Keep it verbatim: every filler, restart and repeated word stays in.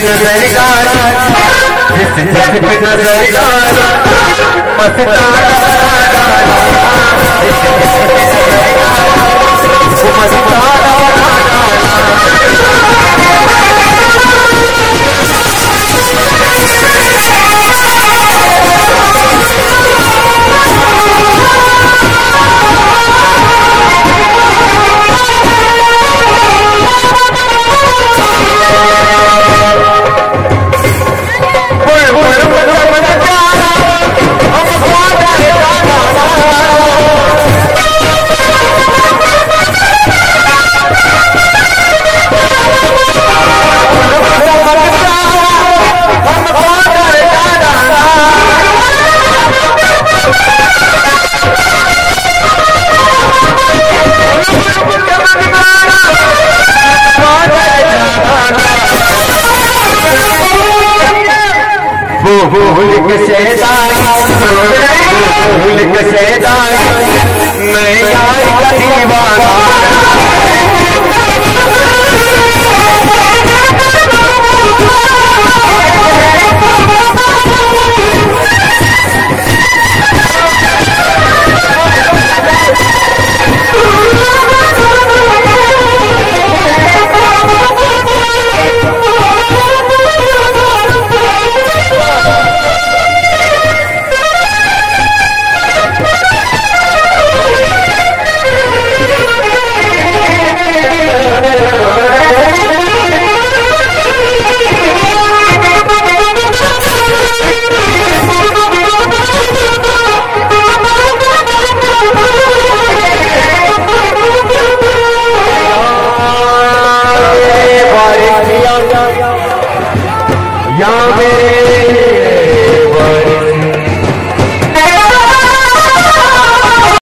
नजर डाला जिस जिस पे नजर डाला मस्ताना जिस जिस पे नजर डाला वो मस्ताना भूल के शैतान भूल के शैतान मैं यार का दीवाना